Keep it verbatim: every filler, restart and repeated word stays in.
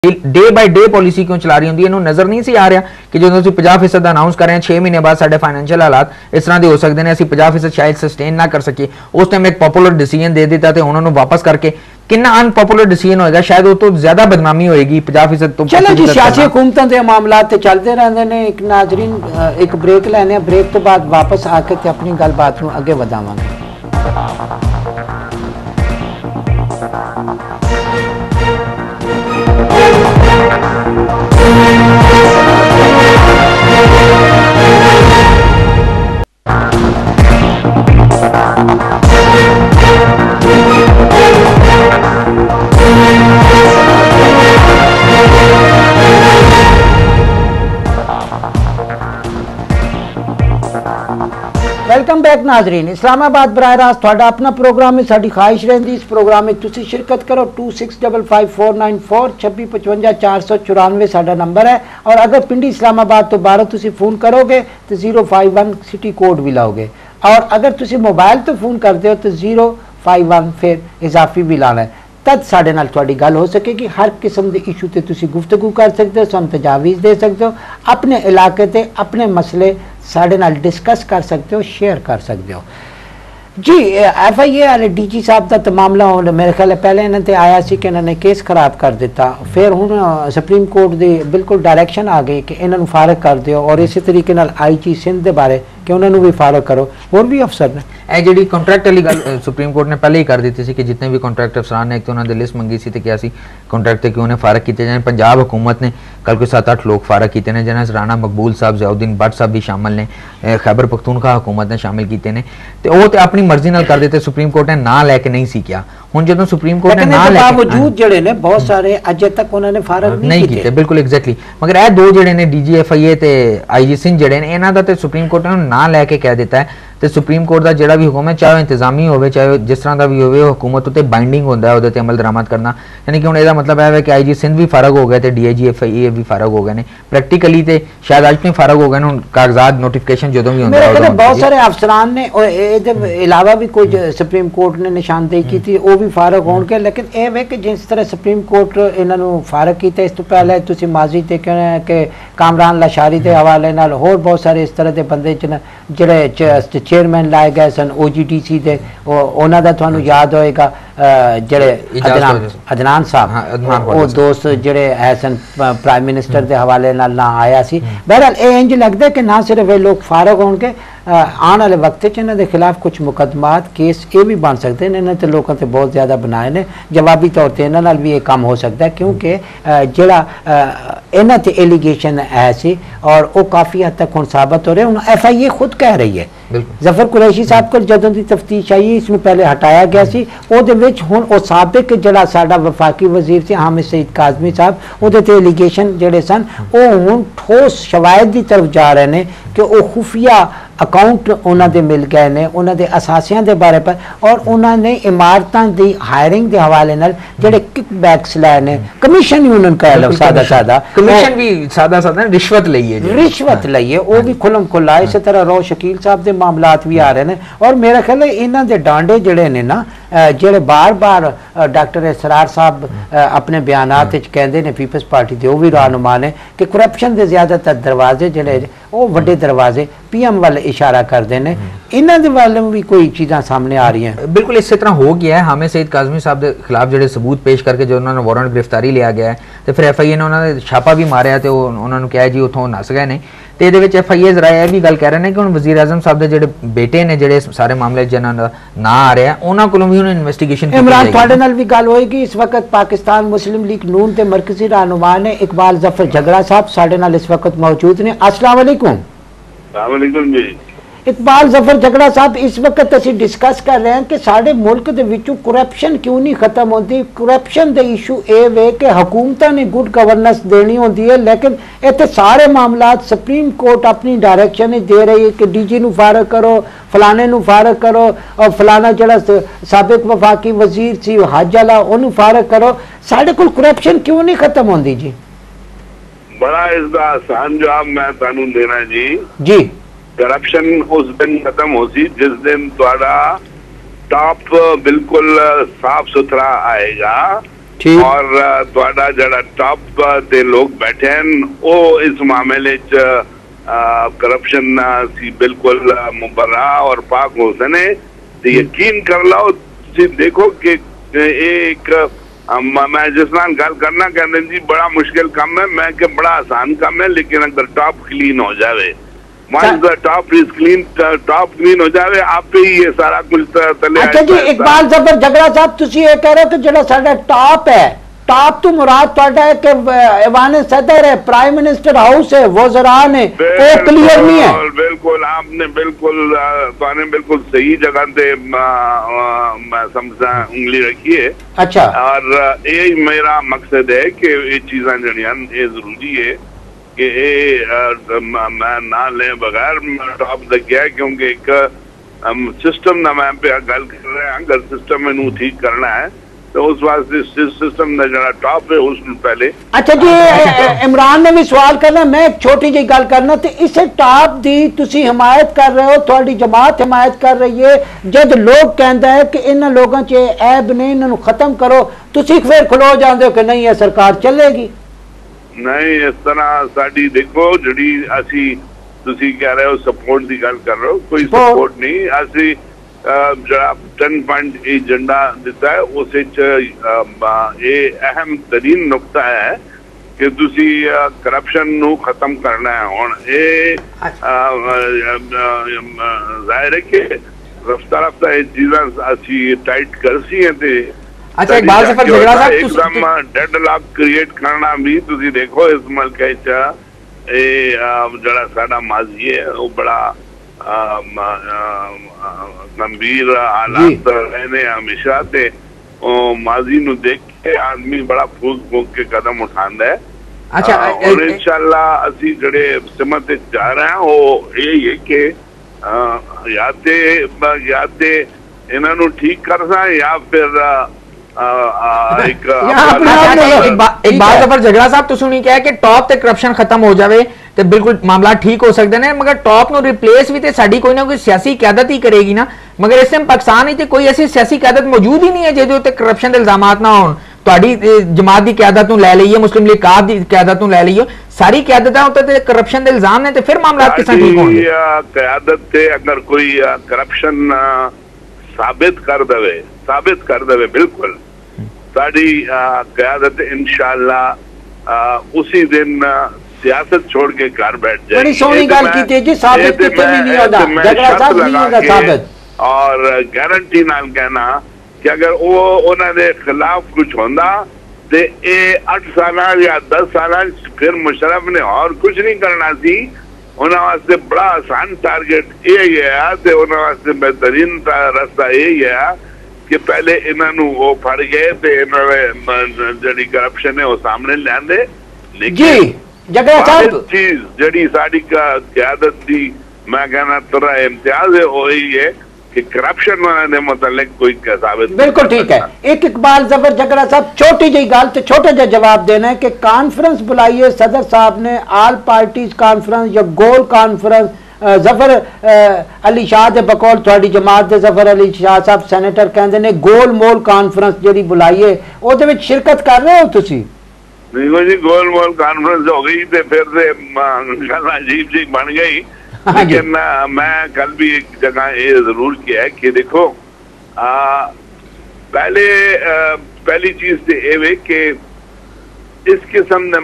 Day by day policy क्यों चला रही होंगी, इन्होंने नजर नहीं सी आ रहा कि जो तुम पचास फीसद अनाउंस कर रहे हैं, छे महीने बाद साढ़े फाइनेंशियल हालात इस तरह के हो सकते हैं, असं पचास फीसद शायद सस्टेन ना कर सके। उस टाइम एक पॉपुलर डिसीजन दे दिता तो उन्होंने वापस करके कितना अनपॉपुलर डिसीजन होगा, शायद वो तो ज्यादा बदनामी होगी पचास फीसद। तो चलो जी, सियासी हुकूमतों के मामला चलते रहते हैं। एक नाजरीन एक ब्रेक लेने, ब्रेक तो बाद वापस आके अपनी गलबात अगे बढ़ावांगे। वेलकम बैक नाजरीन, इस्लामाबाद बराह रास्त तुहाडा अपना प्रोग्राम है। साडी ख्वाहिश रहिंदी इस प्रोग्राम में तुसी शिरकत करो। Two six double five four nine four छब्बी पचवंजा चार सौ चौरानवे साडा नंबर है। और अगर पिंडी इस्लामाबाद तो बारह तुसी फोन करोगे तो zero five one city code भी लाओगे, और अगर तुसी मोबाइल तो फोन करते हो तो जीरो फाइव वन फिर इजाफी भी लाना है, तद साढ़े नाल तुहाडी गल हो सकेगी। हर किस्म के इशू ते तुसी गुफ्तगू कर सकते हो, सानू तजावीज़ दे सकते हो, अपने इलाके ते अपने मसले साढ़े नाल डिस्कस कर सकते हो, शेयर कर सकते हो जी। एफ आई ए वाले डी जी साहब का तो मामला मेरे ख्याल पहले इन्होंने तो आया सी कि इन्होंने केस खराब कर दिता, फिर हुण सुप्रीम कोर्ट की बिल्कुल डायरैक्शन आ गई कि इन्होंने फारग कर दिओ, और इसी तरीके नाल आई जी सिंध के बारे कि उन्होंने भी फारग करो। होर भी अफसर ने ਇਹ ਜਿਹੜੀ ਕੰਟਰੈਕਟ ਵਾਲੀ ਗੱਲ ਸੁਪਰੀਮ ਕੋਰਟ ਨੇ ਪਹਿਲੇ ਹੀ ਕਰ ਦਿੱਤੀ ਸੀ ਕਿ ਜਿੰਨੇ ਵੀ ਕੰਟਰੈਕਟ ਅਫਸਰਾਂ ਨੇ, ਇੱਕ ਤਾਂ ਉਹਨਾਂ ਦੀ ਲਿਸਟ ਮੰਗੀ ਸੀ ਤੇ ਕਿਹਾ ਸੀ ਕੰਟਰੈਕਟ ਤੇ ਕਿਉਂ ਨੇ ਫਾਰਗ ਕੀਤੇ ਜਾਣ। ਪੰਜਾਬ हुकूमत ने कल कोई सत्त अठ लोग फारग किए हैं, जिन्हें राणा मकबूल साहब, ज़ियाउद्दीन भट्ट साहब भी शामिल ने, खैबर पख्तूनख्वा हुकूमत ने शामिल किए हैं, तो वो तो अपनी मर्जी नाल कर देते। सुप्रीम कोर्ट ने ना लैके नहीं सी किया। हुण जो सुप्रीम कोर्ट ने ना लैके बावजूद जिहड़े ने बहुत सारे अजे तक उन्होंने फारग नहीं किए, बिल्कुल एग्जैक्टली। मगर यह दो जिहड़े ने डी जी एफ आई ए ते आई जी सिंह जिहड़े ने, इन्हां दा ते सुप्रीम कोर्ट ने ना लैके कह दिता है। तो सुप्रीम कोर्ट का जिहड़ा भी हुक्म है, चाहे इंतजामी हो, चाहे जिस तरह का भी हो, हुकूमत उत्ते बाइंडिंग होंदा है, उहदे ते अमल दरामद करना। यानी कि हुण इहदा मतलब है कि आई जी सिंध भी फारग हो गए तो D I ji F I ए भी फारग हो गए ने। प्रैक्टिकली तो शायद अज तो फारग हो गए हुण, कागजात नोटिफिकेशन जो भी होंदा बहुत सारे अफसरान ने, इहदे इलावा भी कोई सुप्रीम कोर्ट ने निशानदेही की थी, वो भी फारग होणगे। लेकिन यह वे कि जिस तरह सुप्रीम कोर्ट इन्हों फारग किया, इस तो पहले तुसीं माजी ते कि कामरान लाशारी के हवाले नाल होर बहुत सारे इस तरह के बंदे जिहड़े चेयरमैन लाए गए सन ओ जी डी सी के, उन्हों का तुहानूं याद होएगा जिहड़े अदनान अदनान साहब, वो दोस्त जिहड़े है सन प्राइम मिनिस्टर के हवाले नाल ना आया सी। बहरहाल ये इंज लगता है कि ना सिर्फ ये लोग फारग होंगे, आने वाले वक्त इन्हों के खिलाफ कुछ मुकदमात केस ये भी बन सकते हैं। इन्होंने तो लोगों से बहुत ज़्यादा बनाए ने, जवाबी तौर पर इन्होंने भी ये काम हो सकता है, क्योंकि जिहड़ा इन्हों से एलीगेशन है सी और वो काफ़ी हद तक हुण साबित हो रहे। हुण एफ आई ए खुद कह रही है, जफर कुरैशी साहब को जदों की तफ्तीश आई, इसमें पहले हटाया गया सी, ਉਹਦੇ ਵਿੱਚ ਹੁਣ ਉਹ ਸਾबिक ਜਿਹੜਾ ਸਾਡਾ ਵਫਾਕੀ ਵਜ਼ੀਰ ਸੀ ਹਾमिद सईद काज़मी साहब, ਉਹਦੇ ਤੇ एलीगेशन ਜਿਹੜੇ ਸਨ ਉਹ ਹੁਣ ਠੋਸ ਸ਼ਵਾਇਦ ਦੀ ਤਰਫ ਜਾ ਰਹੇ ਨੇ कि वो खुफिया अकाउंट उन्होंने मिल गए ने, उन्होंने असासियां के बारे पर, और उन्होंने इमारतों की हायरिंग के हवाले नाल जिहड़े किक बैक्स लाए ने, कमीशन ही उन्होंने कह लो सादा सादा कमीशन भी सादा सादा रिश्वत लई है, रिश्वत लई है, वो भी खुलम खुला। इस तरह रो शकील साहब के मामलात भी आ रहे हैं। और मेरा ख्याल है इन्हों के डांडे जिहड़े ने ना, जिहड़े बार बार डॉक्टर इसरार साहब अपने बयानात कहते हैं पीपल्स पार्टी के, वो भी रहनुमा ने कि करप्शन के ज्यादातर दरवाजे जिहड़े वो वड्डे दरवाजे पी एम वाल इशारा करते हैं। इन्होंने वालों भी कोई चीज़ां सामने आ रही हैं। बिल्कुल इस तरह हो गया है। हामिद सईद काज़मी साहब के खिलाफ जो सबूत पेश करके जो उन्होंने वारंट गिरफ्तारी लिया गया है, तो फिर एफ आई ए ने उन्होंने छापा भी मारिया, तो उन्होंने कहा जी उतों नस गए ने। तो ये एफ आई ए जरा यह भी गल कह रहे हैं कि हम वज़ीर आज़म साहब के जो बेटे ने जो सारे मामले जिन्होंने ना आ रहा, उन्होंने को भी उन्होंने इन्वेस्टिगेशन। इमरान तुहाडे नाल भी गल होएगी। इस वक्त पाकिस्तान मुस्लिम लीग नून के मरकजी रहनुमा ने इकबाल जफर झगड़ा साहब साडे नाल इस वक्त मौजूद ने। अस्सलाम वालेकुम। जी इकबाल जफर झगड़ा साहब, इस वक्त असीं डिस्कस कर रहे हैं कि साडे मुल्क दे विचों करप्शन क्यों नहीं खत्म होती। करप्शन दे इशू ये वे कि हुकूमतां ने गुड गवर्नेंस देनी होती है, लेकिन इत्थे सारे मामलात सुप्रीम कोर्ट अपनी डायरैक्शन दे रही है कि डी जी नूं फारग करो, फलाने नूं फारग करो, और फलाना जिहड़ा साबिक वफाकी वजीर सी हज वाला उहनूं फारग करो। साडे कोल करप्शन क्यों नहीं खत्म होती जी? बड़ा इसका आसान जवाब मैं तुहानूं देना जी। जी करप्शन उस दिन खत्म हो सी जिस दिन थोड़ा टॉप बिल्कुल साफ सुथरा आएगा ठीक। और ਤੁਹਾਡਾ ਜਿਹੜਾ ਟਾਪ ਤੇ ਲੋਕ ਬੈਠੇ ਹਨ ਉਹ ਇਸ ਮਾਮਲੇ 'ਚ ਕਰਪਸ਼ਨ ਸੀ ਬਿਲਕੁਲ ਮੁਬਰਰਾ ਔਰ ਪਾਕ ਹੁਸਨ ਹੈ ਤੇ ਯਕੀਨ ਕਰ ਲਓ ਤੁਸੀਂ ਦੇਖੋ ਕਿ ਇਹ ਇੱਕ मैं जिस नाल गल करना कहते जी बड़ा मुश्किल काम है, मैं कि बड़ा आसान काम है, लेकिन अगर टॉप क्लीन हो जाए, once the top is clean, top clean हो जाए आप ही ये सारा कुछ तले। अच्छा जी इकबाल जफर झगड़ा साहब तुसी ये कह रहे हो कि जो साडा टॉप है, टॉप तो मुराद तुहाडा है कि ऐवान सदर है, प्राइम मिनिस्टर हाउस है, वज़रान है, वो क्लियर नहीं है। बिल्कुल आपने बिल्कुल तुहाने बिल्कुल सही जगह पे मैं समझा उंगली रखी है। अच्छा और ये मेरा मकसद है कि ये चीज़ां जड़ियां ये जरूरी है कि ये मैं ना ले बगैर टॉप तक गया, क्योंकि एक सिस्टम ना मैं पे गल कर रहे हैं, अगर सिस्टम में ठीक करना है तो उस वास्ते सिस्टम का जरा टॉप है उस पहले। अच्छा जी इमरान ने भी सवाल करना, मैं एक छोटी जी गल करना तो इसे टॉप दी तुसी हिमायत कर रहे हो, थोड़ी जमात हिमायत कर रही है, जब लोग कहता है कि इन लोगों च ऐब ने इन्हों खत्म करो, तुसी फिर खलो जाते हो कि नहीं है सरकार चलेगी? नहीं, इस तरह साड़ी देखो जड़ी असी तुसी कह रहे हो सपोर्ट की गल कर रहे हो, कोई सपोर्ट नहीं, असी जरा टेन पॉइंट एजेंडा दिता है उस अहम तरीन नुकता है कि तुसी करप्शन नु खत्म करना है। हुण ये जाहिर है कि रफ्ता रफ्ता ये चीज़ां असी टाइट कर सी हैं ते अच्छा एक बात सफर झगड़ा साहब एकदम डेडलॉक क्रिएट करना भी तुसी देखो इस मुल्क च ये जड़ा साडा माजी है वो बड़ा गंभीर हालात रहने हमेशा ते माजी नु देख के आदमी बड़ा फूक फूक के कदम उठांदा है। अच्छा और इंशाल्लाह असी जड़े सिमत जा रहे हैं वो यही है कि या ते या ते इन्हां नु ठीक करना या फिर एक एक बात जफर झगड़ा साहब तुसीं नहीं कहा कि टॉप ते करप्शन खत्म हो जाए तो बिल्कुल मामला ठीक हो सकते हैं, मगर टॉप नो रिप्लेस भी तो साड़ी कोई ना कोई सियासी क्यादत ही करेगी ना, मगर इस टाइम पाकिस्तान ही कोई ऐसी सियासी क्यादत मौजूद ही नहीं है जो करप्शन के इल्जामात ना हो। तुहाडी जमात की क्यादत नूं लै लईए, मुस्लिम लीग काफ की क्यादत नूं लै लईए, सारी क्यादतां उत्ते करप्शन के इल्जाम ने, तो फिर मामला किस तरह ठीक होंगे? क्यादत ते अगर कोई करप्शन साबित कर दे साबित कर दे बिल्कुल साड़ी क्यादत इंशाअल्लाह उसी दिन सियासत छोड़ के घर बैठ जाए। बड़ी सोहनी गल कीती जी, साबित किते भी नहीं होता, झगड़ा साहब नहीं होगा साबित, और गारंटी नाल कहना कि अगर वो उन्होंने खिलाफ कुछ होंदा ते ए आठ साल या दस साल फिर मुशर्रफ ने और कुछ नहीं करना सी, उन्होंने वास्ते बड़ा आसान टारगेट यही है ते उन्होंने वास्ते बेहतरीन रास्ता यही है कि पहले इन्होंने वो फड़ गए ते इन्होंने जड़ी करप्शन है वो सामने लियादे। लेकिन जगह साहब चीज जड़ी साड़ी का क्यादत दी मैं कहना थोड़ा इम्तियाज है वो ही है कि करप्शन वाले मतलब कोई साबित। बिल्कुल ठीक है। एक इकबाल जफर झगड़ा साहब छोटी जी गल तो छोटे जा जवाब देना है कि कॉन्फ्रेंस बुलाइए, सदर साहब ने आल पार्टीज कॉन्फ्रेंस या गोल कॉन्फ्रेंस, जफर अली शाह दे बकौल थोड़ी जमात दे जफर अली शाह साहब सैनेटर कहते ने गोल मोल कॉन्फ्रेंस जी बुलाइए, ओदे विच शिरकत कर रहे हो तुसी? देखो जी गोल मोल कॉन्फ्रेंस हो गई तो फिर से गल अजीब जी बन गई, लेकिन मैं कल भी एक जगह ये जरूर किया है कि देखो आ, पहले आ, पहली चीज तो ये कि इस किस्म